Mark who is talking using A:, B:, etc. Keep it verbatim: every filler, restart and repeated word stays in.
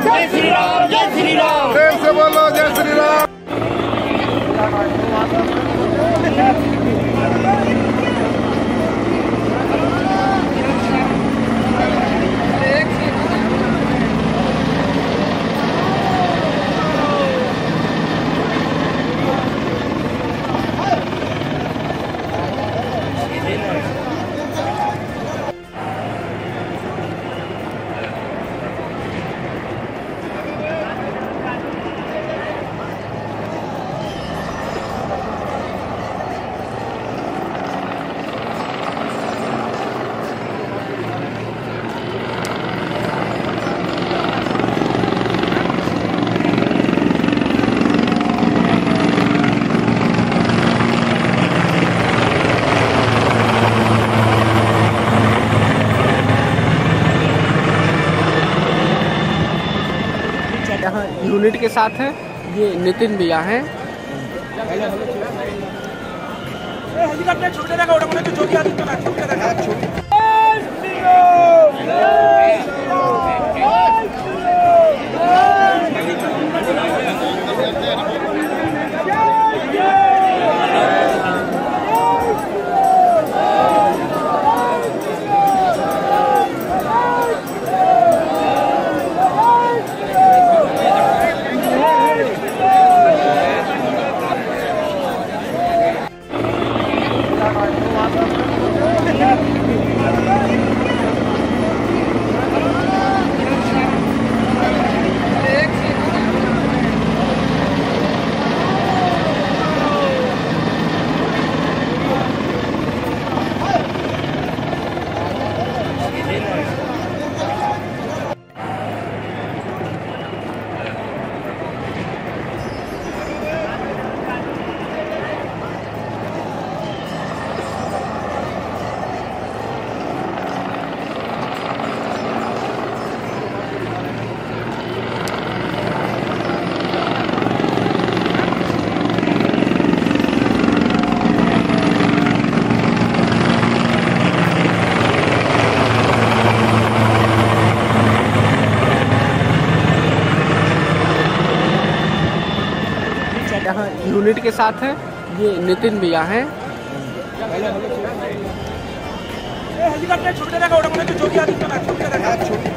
A: जय श्री राम, जय श्री राम,
B: प्रेम से बोलो जय श्री राम।
C: यहाँ यूनिट के साथ है, ये नितिन भैया हैं। यहाँ यूनिट के साथ है, ये नितिन भैया हैं।
A: हेलीकॉप्टर छोटे रखा,